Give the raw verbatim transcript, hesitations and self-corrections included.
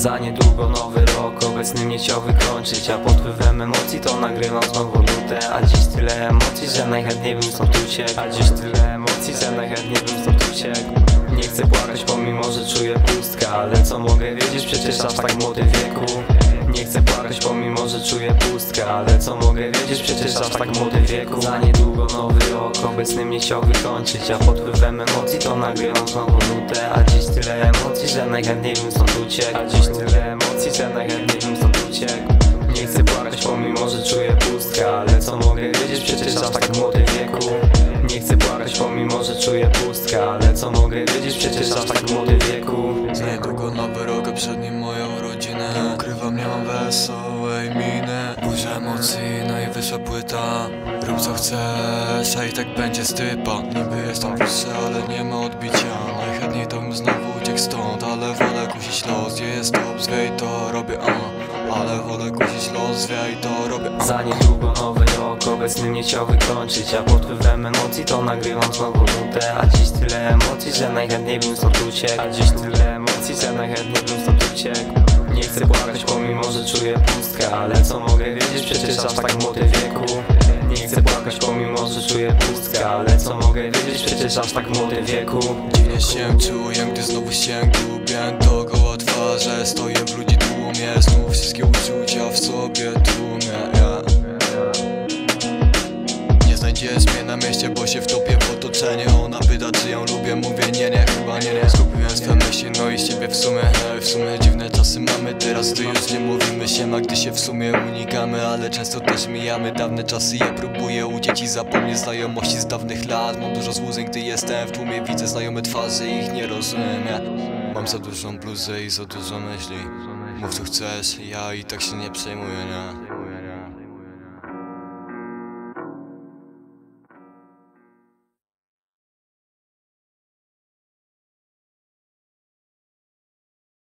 Za niedługo nowy rok, obecny mnie chciał wykończyć, a pod wpływem emocji to nagrywam znowu nutę. A dziś tyle emocji, że najchętniej bym stąd uciekł. A dziś tyle emocji, że najchętniej bym stąd uciekł. Nie chcę płakać, pomimo że czuję pustkę, ale co mogę wiedzieć, przecież aż tak młody wieku. Nie chcę płakać, pomimo że czuję pustkę, ale co mogę wiedzieć, przecież aż tak młody wieku. Za niedługo nowy rok, obecny mnie chciał wykończyć, a pod wpływem emocji to nagrywam znowu nutę. A dziś tyle emocji, że najchętniej bym stąd uciekł. A dziś tyle emocji, że najchętniej bym stąd uciekł. Nie chcę płakać, pomimo że czuję pustkę, ale co mogę wiedzieć, przecież aż tak młody wieku. Nie chcę płakać, pomimo że czuję pustkę, ale co mogę wiedzieć, przecież aż tak młody wieku. Za niedługo nowy rok, a przed nim moją rodzinę. Nie ukrywam, nie mam wesołej miny. Burza emocji, najwyższa płyta. Rób co chcesz, a i tak będzie stypa. Niby jestem wyższy, ale nie ma odbicia. Najchętniej to bym znowu uciekł stąd, ale wolę kusić los. Gdzie jest top, zwiej to robię a ale wolę kusić los, zwiej to robię a. Za niedługo nowy rok, obecny mnie chciał wykończyć, a pod wpływem emocji to nagrywam znowu nutę. A dziś tyle emocji, że najchętniej bym stąd uciekł. A dziś tyle emocji, że najchętniej bym stąd uciekł. Nie chcę płakać, pomimo że czuję pustkę, ale co mogę wiedzieć, przecież aż tak młody wieku. Nie chcę płakać, pomimo że czuję pustkę, ale co mogę wiedzieć, przecież aż tak młody wieku. Dziwnie się czuję, gdy znowu się gubię. Dookoła twarze stoję w ludzi tłumie. Znów wszystkie uczucia w sobie tłumie, yeah. Nie znajdziesz mnie na mieście, bo się wtopię w otoczenie. Ona pyta, czy ją lubię, mówię nie, nie, chyba nie, nie. Skupiłem swe myśli, no i z ciebie w sumie hej, w sumie dziwne czasy mamy teraz, gdy już nie mówimy się, a gdy się w sumie unikamy. Ale często też mijamy dawne czasy, ja próbuję uciec i zapomnieć znajomości z dawnych lat. Mam dużo złudzeń, gdy jestem w tłumie, widzę znajome twarze i ich nie rozumiem, ja. Mam za dużą bluzę i za dużo myśli. Mów co chcesz, ja i tak się nie przejmuję, nie.